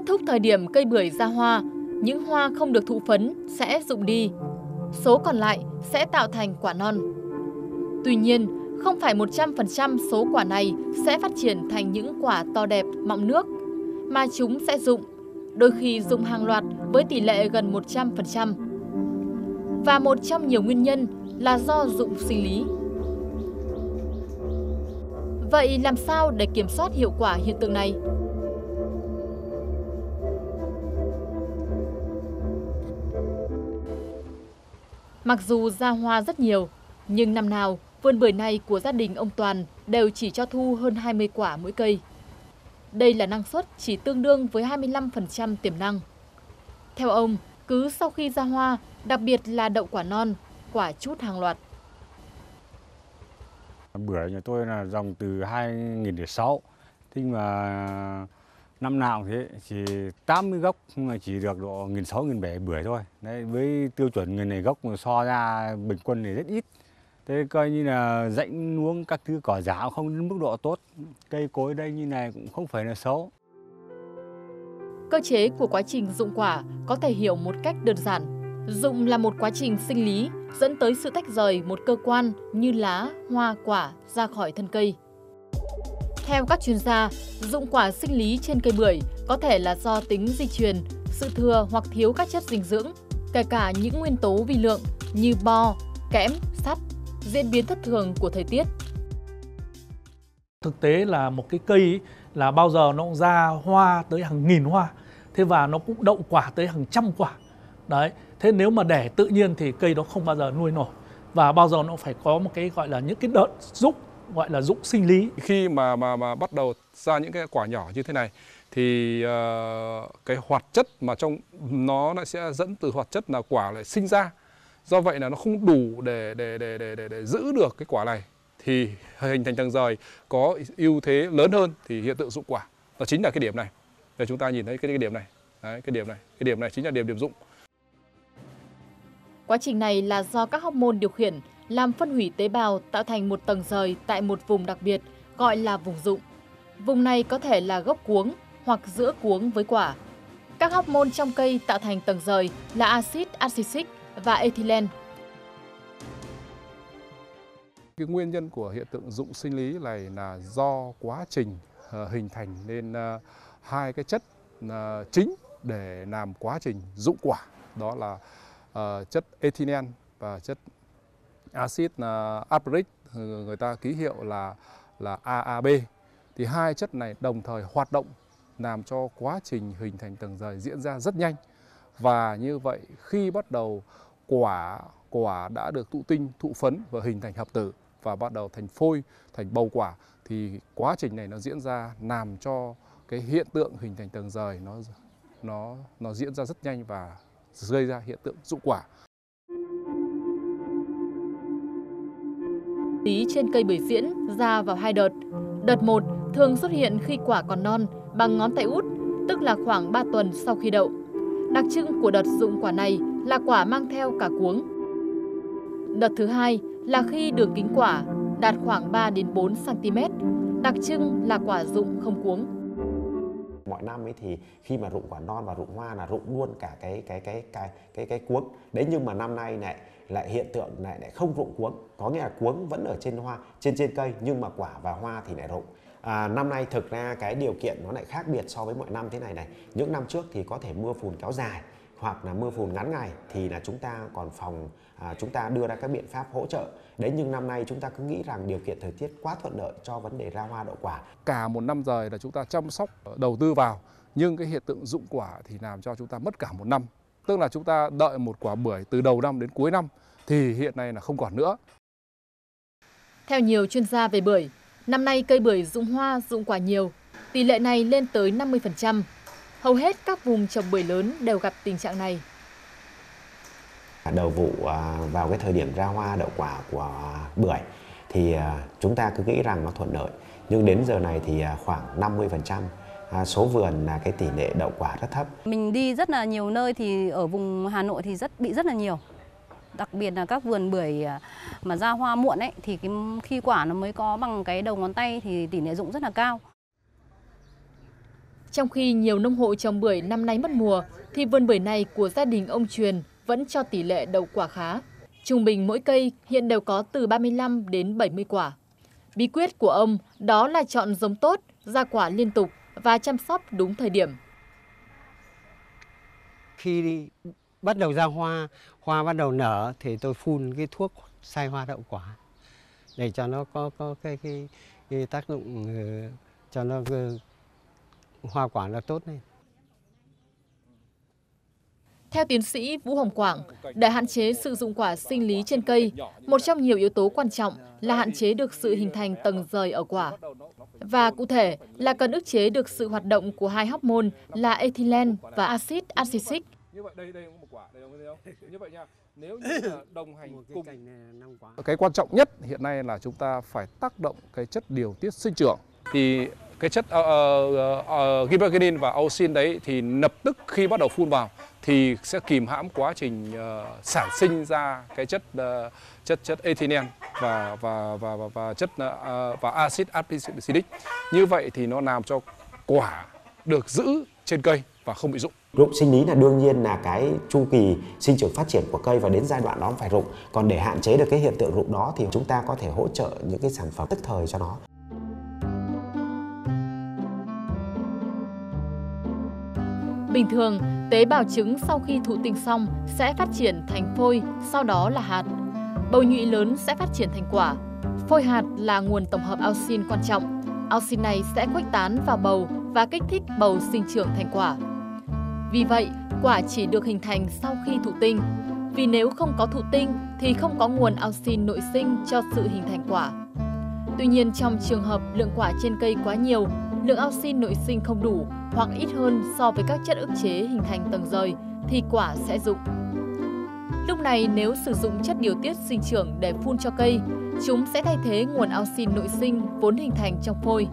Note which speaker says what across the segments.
Speaker 1: Kết thúc thời điểm cây bưởi ra hoa, những hoa không được thụ phấn sẽ rụng đi. Số còn lại sẽ tạo thành quả non. Tuy nhiên, không phải 100% số quả này sẽ phát triển thành những quả to đẹp, mọng nước, mà chúng sẽ rụng, đôi khi rụng hàng loạt với tỷ lệ gần 100%. Và một trong nhiều nguyên nhân là do rụng sinh lý. Vậy làm sao để kiểm soát hiệu quả hiện tượng này? Mặc dù ra hoa rất nhiều, nhưng năm nào vườn bưởi này của gia đình ông Toàn đều chỉ cho thu hơn 20 quả mỗi cây. Đây là năng suất chỉ tương đương với 25% tiềm năng. Theo ông, cứ sau khi ra hoa, đặc biệt là đậu quả non, quả trút hàng loạt.
Speaker 2: Bưởi nhà tôi là dòng từ 2006, thế mà năm nào cũng thế, chỉ 80 gốc nhưng mà chỉ được độ 1.600-1.700 bưởi thôi. Đấy, với tiêu chuẩn người này gốc mà so ra bình quân này rất ít. Thế coi như là rãnh nuông các thứ cỏ dã không đến mức độ tốt. Cây cối đây như này cũng không phải là xấu.
Speaker 1: Cơ chế của quá trình rụng quả có thể hiểu một cách đơn giản. Rụng là một quá trình sinh lý dẫn tới sự tách rời một cơ quan như lá, hoa, quả ra khỏi thân cây. Theo các chuyên gia, rụng quả sinh lý trên cây bưởi có thể là do tính di truyền, sự thừa hoặc thiếu các chất dinh dưỡng, kể cả những nguyên tố vi lượng như bo, kẽm, sắt, diễn biến thất thường của thời tiết.
Speaker 3: Thực tế là một cái cây ấy, là bao giờ nó cũng ra hoa tới hàng nghìn hoa, thế và nó cũng đậu quả tới hàng trăm quả. Đấy, thế nếu mà để tự nhiên thì cây đó không bao giờ nuôi nổi, và bao giờ nó phải có một cái gọi là những cái đợt rụng, gọi là rụng sinh lý.
Speaker 4: Khi mà bắt đầu ra những cái quả nhỏ như thế này thì cái hoạt chất mà trong nó lại sẽ dẫn từ hoạt chất là quả lại sinh ra. Do vậy là nó không đủ để giữ được cái quả này, thì hình thành tầng rời có ưu thế lớn hơn thì hiện tượng rụng quả. Đó chính là cái điểm này. Để chúng ta nhìn thấy cái điểm này. Đấy, cái điểm này chính là điểm rụng.
Speaker 1: Quá trình này là do các hormone điều khiển làm phân hủy tế bào tạo thành một tầng rời tại một vùng đặc biệt gọi là vùng rụng. Vùng này có thể là gốc cuống hoặc giữa cuống với quả. Các hormone trong cây tạo thành tầng rời là axit abscisic và ethylene.
Speaker 4: Cái nguyên nhân của hiện tượng rụng sinh lý này là do quá trình hình thành nên hai cái chất chính để làm quá trình rụng quả, đó là chất ethylene và chất axit apabric, người ta ký hiệu là AAB. Thì hai chất này đồng thời hoạt động làm cho quá trình hình thành tầng rời diễn ra rất nhanh. Và như vậy khi bắt đầu quả đã được thụ tinh, thụ phấn và hình thành hợp tử và bắt đầu thành phôi, thành bầu quả, thì quá trình này nó diễn ra làm cho cái hiện tượng hình thành tầng rời nó diễn ra rất nhanh và gây ra hiện tượng rụng quả.
Speaker 1: Lý trên cây bưởi diễn ra vào hai đợt. Đợt 1 thường xuất hiện khi quả còn non bằng ngón tay út, tức là khoảng 3 tuần sau khi đậu. Đặc trưng của đợt rụng quả này là quả mang theo cả cuống. Đợt thứ hai là khi đường kính quả đạt khoảng 3 đến 4 cm, đặc trưng là quả rụng không cuống.
Speaker 5: Mọi năm ấy thì khi mà rụng quả non và rụng hoa là rụng luôn cả cái cuống. Đấy, nhưng mà năm nay lại hiện tượng lại không rụng cuống, có nghĩa là cuống vẫn ở trên hoa, trên cây, nhưng mà quả và hoa thì lại rụng. Năm nay thực ra cái điều kiện nó lại khác biệt so với mọi năm thế này. Những năm trước thì có thể mưa phùn kéo dài hoặc là mưa phùn ngắn ngày thì là chúng ta còn chúng ta đưa ra các biện pháp hỗ trợ. Đấy, nhưng năm nay chúng ta cứ nghĩ rằng điều kiện thời tiết quá thuận lợi cho vấn đề ra hoa đậu quả.
Speaker 4: Cả một năm rồi là chúng ta chăm sóc, đầu tư vào, nhưng cái hiện tượng rụng quả thì làm cho chúng ta mất cả một năm. Tức là chúng ta đợi một quả bưởi từ đầu năm đến cuối năm thì hiện nay là không còn nữa.
Speaker 1: Theo nhiều chuyên gia về bưởi, năm nay cây bưởi rụng hoa, rụng quả nhiều, tỷ lệ này lên tới 50%. Hầu hết các vùng trồng bưởi lớn đều gặp tình trạng này.
Speaker 5: Đầu vụ vào cái thời điểm ra hoa đậu quả của bưởi thì chúng ta cứ nghĩ rằng nó thuận lợi, nhưng đến giờ này thì khoảng 50% số vườn là cái tỷ lệ đậu quả rất thấp.
Speaker 6: Mình đi rất là nhiều nơi thì ở vùng Hà Nội thì bị rất là nhiều. Đặc biệt là các vườn bưởi mà ra hoa muộn ấy thì khi quả nó mới có bằng cái đầu ngón tay thì tỷ lệ rụng rất là cao.
Speaker 1: Trong khi nhiều nông hộ trồng bưởi năm nay mất mùa, thì vườn bưởi này của gia đình ông Truyền vẫn cho tỷ lệ đậu quả khá. Trung bình mỗi cây hiện đều có từ 35 đến 70 quả. Bí quyết của ông đó là chọn giống tốt, ra quả liên tục và chăm sóc đúng thời điểm.
Speaker 7: Khi bắt đầu ra hoa, hoa bắt đầu nở thì tôi phun cái thuốc sai hoa đậu quả để cho nó có cái tác dụng cho nó hoa quả nó tốt lên.
Speaker 1: Theo tiến sĩ Vũ Hồng Quảng, để hạn chế sự dụng quả sinh lý trên cây, một trong nhiều yếu tố quan trọng là hạn chế được sự hình thành tầng rời ở quả. Và cụ thể là cần ức chế được sự hoạt động của hai hormone là ethylene và axit acetic.
Speaker 4: Cái quan trọng nhất hiện nay là chúng ta phải tác động cái chất điều tiết sinh trưởng. Thì cái chất gibberellin và auxin đấy thì lập tức khi bắt đầu phun vào thì sẽ kìm hãm quá trình sản sinh ra cái chất ethylene và chất và axit acetic. Như vậy thì nó làm cho quả được giữ trên cây và không bị rụng.
Speaker 5: Rụng sinh lý là đương nhiên là cái chu kỳ sinh trưởng phát triển của cây và đến giai đoạn đó phải rụng. Còn để hạn chế được cái hiện tượng rụng đó thì chúng ta có thể hỗ trợ những cái sản phẩm tức thời cho nó.
Speaker 1: Bình thường, tế bào trứng sau khi thụ tinh xong sẽ phát triển thành phôi, sau đó là hạt. Bầu nhụy lớn sẽ phát triển thành quả. Phôi hạt là nguồn tổng hợp auxin quan trọng. Auxin này sẽ khuếch tán vào bầu và kích thích bầu sinh trưởng thành quả. Vì vậy, quả chỉ được hình thành sau khi thụ tinh. Vì nếu không có thụ tinh thì không có nguồn auxin nội sinh cho sự hình thành quả. Tuy nhiên, trong trường hợp lượng quả trên cây quá nhiều, lượng auxin nội sinh không đủ hoặc ít hơn so với các chất ức chế hình thành tầng rời thì quả sẽ rụng. Lúc này nếu sử dụng chất điều tiết sinh trưởng để phun cho cây, chúng sẽ thay thế nguồn auxin nội sinh vốn hình thành trong phôi.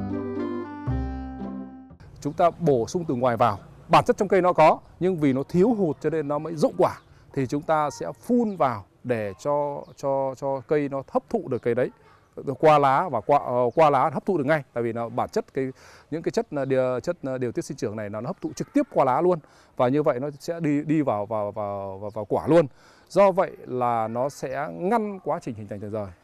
Speaker 4: Chúng ta bổ sung từ ngoài vào, bản chất trong cây nó có nhưng vì nó thiếu hụt cho nên nó mới rụng quả thì chúng ta sẽ phun vào để cho cây nó hấp thụ được cái đấy qua lá và qua lá hấp thụ được ngay, tại vì nó bản chất những cái chất điều tiết sinh trưởng này nó hấp thụ trực tiếp qua lá luôn và như vậy nó sẽ đi vào quả luôn. Do vậy là nó sẽ ngăn quá trình hình thành tầng rời.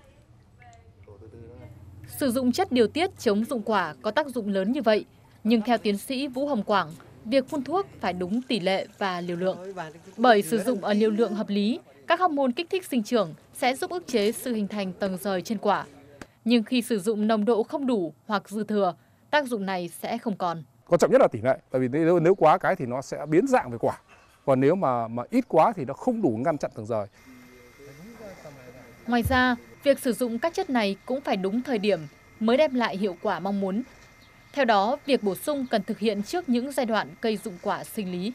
Speaker 1: Sử dụng chất điều tiết chống rụng quả có tác dụng lớn như vậy, nhưng theo tiến sĩ Vũ Hồng Quảng, việc phun thuốc phải đúng tỷ lệ và liều lượng. Bởi sử dụng ở liều lượng hợp lý, các hormone kích thích sinh trưởng sẽ giúp ức chế sự hình thành tầng rời trên quả. Nhưng khi sử dụng nồng độ không đủ hoặc dư thừa, tác dụng này sẽ không còn.
Speaker 4: Quan trọng nhất là tỷ lệ, tại vì nếu quá cái thì nó sẽ biến dạng về quả. Còn nếu mà ít quá thì nó không đủ ngăn chặn tầng rời.
Speaker 1: Ngoài ra, việc sử dụng các chất này cũng phải đúng thời điểm mới đem lại hiệu quả mong muốn. Theo đó, việc bổ sung cần thực hiện trước những giai đoạn cây rụng quả sinh lý.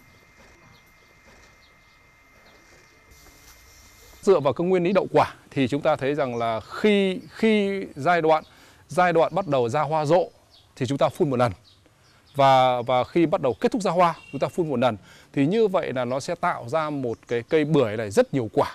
Speaker 4: Dựa vào cái nguyên lý đậu quả thì chúng ta thấy rằng là khi giai đoạn bắt đầu ra hoa rộ thì chúng ta phun một lần. Và khi bắt đầu kết thúc ra hoa chúng ta phun một lần. Thì như vậy là nó sẽ tạo ra một cái cây bưởi này rất nhiều quả.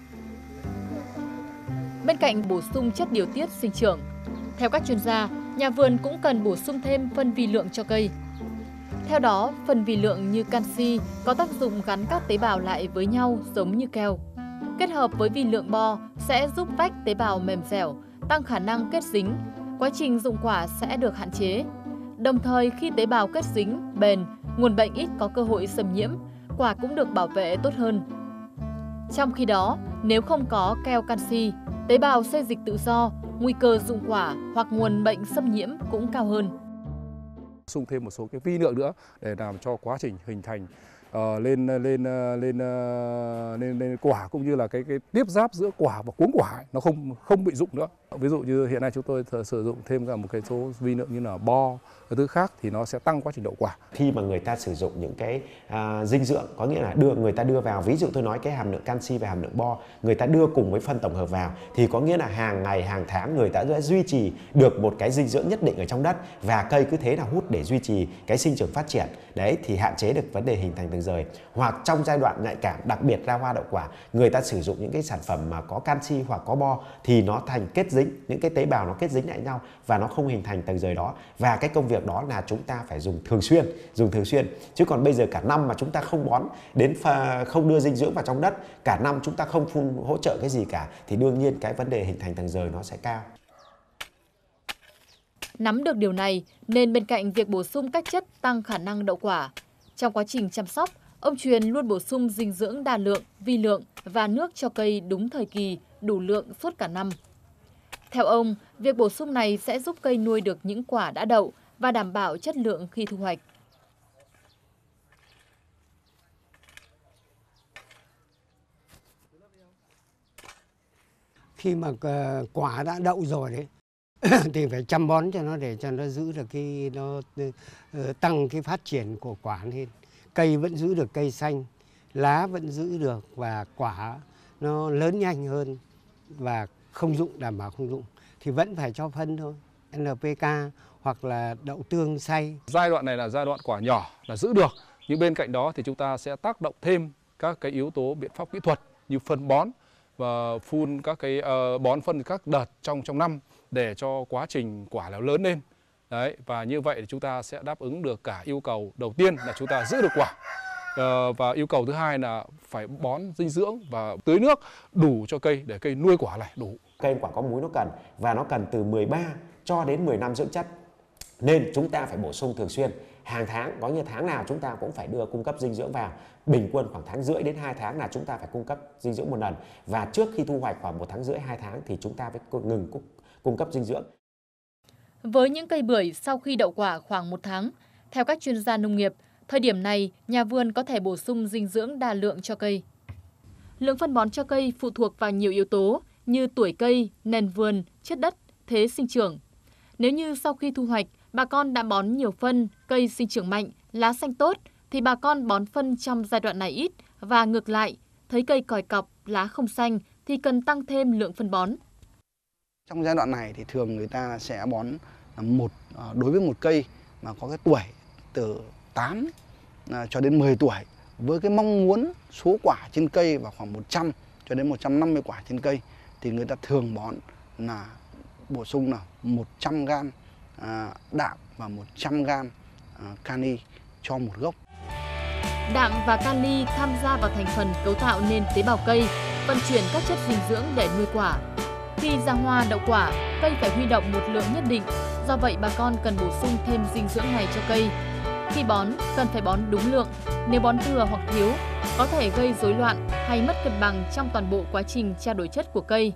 Speaker 1: Bên cạnh bổ sung chất điều tiết sinh trưởng, theo các chuyên gia, nhà vườn cũng cần bổ sung thêm phân vi lượng cho cây. Theo đó, phân vi lượng như canxi có tác dụng gắn các tế bào lại với nhau giống như keo. Kết hợp với vi lượng bo sẽ giúp vách tế bào mềm dẻo, tăng khả năng kết dính. Quá trình rụng quả sẽ được hạn chế. Đồng thời khi tế bào kết dính, bền, nguồn bệnh ít có cơ hội xâm nhiễm, quả cũng được bảo vệ tốt hơn. Trong khi đó, nếu không có keo canxi, tế bào xê dịch tự do, nguy cơ rụng quả hoặc nguồn bệnh xâm nhiễm cũng cao hơn.
Speaker 4: Bổ sung thêm một số cái vi lượng nữa để làm cho quá trình hình thành lên quả cũng như là cái tiếp giáp giữa quả và cuống quả nó không bị rụng nữa. Ví dụ như hiện nay chúng tôi sử dụng thêm cả một cái số vi lượng như là bo, cái thứ khác thì nó sẽ tăng quá trình đậu quả.
Speaker 5: Khi mà người ta sử dụng những cái dinh dưỡng, có nghĩa là người ta đưa vào, ví dụ tôi nói cái hàm lượng canxi và hàm lượng bo, người ta đưa cùng với phân tổng hợp vào thì có nghĩa là hàng ngày hàng tháng người ta sẽ duy trì được một cái dinh dưỡng nhất định ở trong đất và cây cứ thế là hút để duy trì cái sinh trưởng phát triển. Đấy thì hạn chế được vấn đề hình thành tầng rời. rời, hoặc trong giai đoạn nhạy cảm, đặc biệt ra hoa đậu quả, người ta sử dụng những cái sản phẩm mà có canxi hoặc có bo thì nó thành kết dính, những cái tế bào nó kết dính lại nhau và nó không hình thành tầng rời đó. Và cái công việc đó là chúng ta phải dùng thường xuyên. Chứ còn bây giờ cả năm mà chúng ta không bón không đưa dinh dưỡng vào trong đất, cả năm chúng ta không phun hỗ trợ cái gì cả, thì đương nhiên cái vấn đề hình thành tầng rời nó sẽ cao.
Speaker 1: Nắm được điều này nên bên cạnh việc bổ sung các chất tăng khả năng đậu quả, trong quá trình chăm sóc, ông Truyền luôn bổ sung dinh dưỡng đa lượng, vi lượng và nước cho cây đúng thời kỳ, đủ lượng suốt cả năm. Theo ông, việc bổ sung này sẽ giúp cây nuôi được những quả đã đậu và đảm bảo chất lượng khi thu hoạch.
Speaker 7: Khi mà quả đã đậu rồi đấy thì phải chăm bón cho nó để cho nó giữ được tăng cái phát triển của quả lên. Cây vẫn giữ được cây xanh, lá vẫn giữ được và quả nó lớn nhanh hơn và đảm bảo không rụng thì vẫn phải cho phân thôi, NPK hoặc là đậu tương xay.
Speaker 4: Giai đoạn này là giai đoạn quả nhỏ là giữ được, nhưng bên cạnh đó thì chúng ta sẽ tác động thêm các cái yếu tố biện pháp kỹ thuật như phân bón và phun các cái bón phân các đợt trong năm để cho quá trình quả nó lớn lên. Đấy, và như vậy thì chúng ta sẽ đáp ứng được cả yêu cầu đầu tiên là chúng ta giữ được quả, và yêu cầu thứ hai là phải bón dinh dưỡng và tưới nước đủ cho cây để cây nuôi quả này đủ.
Speaker 5: Cây quả có múi nó cần, và nó cần từ 13 cho đến 10 năm dưỡng chất, nên chúng ta phải bổ sung thường xuyên. Hàng tháng, có như tháng nào chúng ta cũng phải cung cấp dinh dưỡng vào. Bình quân khoảng tháng rưỡi đến 2 tháng là chúng ta phải cung cấp dinh dưỡng một lần. Và trước khi thu hoạch khoảng 1 tháng rưỡi 2 tháng thì chúng ta phải ngừng cung cấp dinh dưỡng.
Speaker 1: Với những cây bưởi sau khi đậu quả khoảng 1 tháng, theo các chuyên gia nông nghiệp, thời điểm này nhà vườn có thể bổ sung dinh dưỡng đa lượng cho cây. Lượng phân bón cho cây phụ thuộc vào nhiều yếu tố như tuổi cây, nền vườn, chất đất, thế sinh trưởng. Nếu như sau khi thu hoạch, bà con đã bón nhiều phân, cây sinh trưởng mạnh, lá xanh tốt, thì bà con bón phân trong giai đoạn này ít, và ngược lại, thấy cây còi cọc, lá không xanh thì cần tăng thêm lượng phân bón.
Speaker 8: Trong giai đoạn này thì thường người ta sẽ bón đối với một cây mà có cái tuổi từ 8 cho đến 10 tuổi, với cái mong muốn số quả trên cây vào khoảng 100 cho đến 150 quả trên cây, thì người ta thường bón là bổ sung là 100 g đạm và 100 g kali cho một gốc.
Speaker 1: Đạm và kali tham gia vào thành phần cấu tạo nên tế bào cây, vận chuyển các chất dinh dưỡng để nuôi quả. Khi ra hoa đậu quả, cây phải huy động một lượng nhất định, do vậy bà con cần bổ sung thêm dinh dưỡng này cho cây. Khi bón, cần phải bón đúng lượng, nếu bón thừa hoặc thiếu, có thể gây rối loạn hay mất cân bằng trong toàn bộ quá trình trao đổi chất của cây.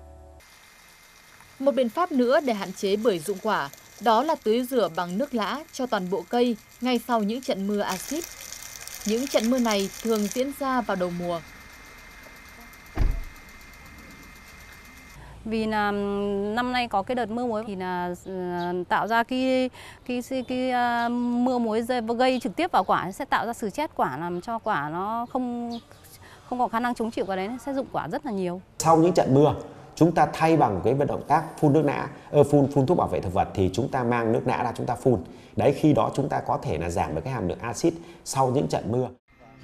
Speaker 1: Một biện pháp nữa để hạn chế bưởi rụng quả, đó là tưới rửa bằng nước lã cho toàn bộ cây ngay sau những trận mưa axit. Những trận mưa này thường diễn ra vào đầu mùa.
Speaker 6: Vì là năm nay có cái đợt mưa muối thì là tạo ra cái mưa muối gây trực tiếp vào quả, sẽ tạo ra sự chết quả, làm cho quả nó không có khả năng chống chịu cái đấy, sẽ rụng quả rất là nhiều.
Speaker 5: Sau những trận mưa, chúng ta thay bằng cái động tác phun nước nã, phun thuốc bảo vệ thực vật thì chúng ta mang nước nã ra chúng ta phun. Đấy, khi đó chúng ta có thể là giảm được cái hàm lượng axit sau những trận mưa.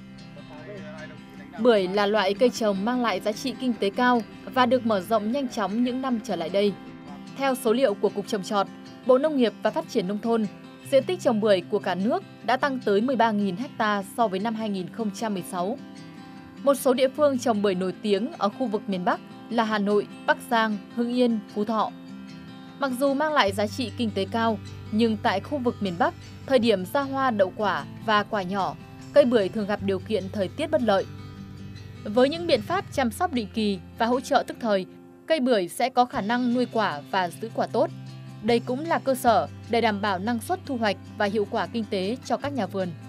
Speaker 1: Bưởi là loại cây trồng mang lại giá trị kinh tế cao và được mở rộng nhanh chóng những năm trở lại đây. Theo số liệu của Cục Trồng trọt, Bộ Nông nghiệp và Phát triển Nông thôn, diện tích trồng bưởi của cả nước đã tăng tới 13.000 ha so với năm 2016. Một số địa phương trồng bưởi nổi tiếng ở khu vực miền Bắc là Hà Nội, Bắc Giang, Hưng Yên, Phú Thọ. Mặc dù mang lại giá trị kinh tế cao, nhưng tại khu vực miền Bắc, thời điểm ra hoa đậu quả và quả nhỏ, cây bưởi thường gặp điều kiện thời tiết bất lợi. Với những biện pháp chăm sóc định kỳ và hỗ trợ tức thời, cây bưởi sẽ có khả năng nuôi quả và giữ quả tốt. Đây cũng là cơ sở để đảm bảo năng suất thu hoạch và hiệu quả kinh tế cho các nhà vườn.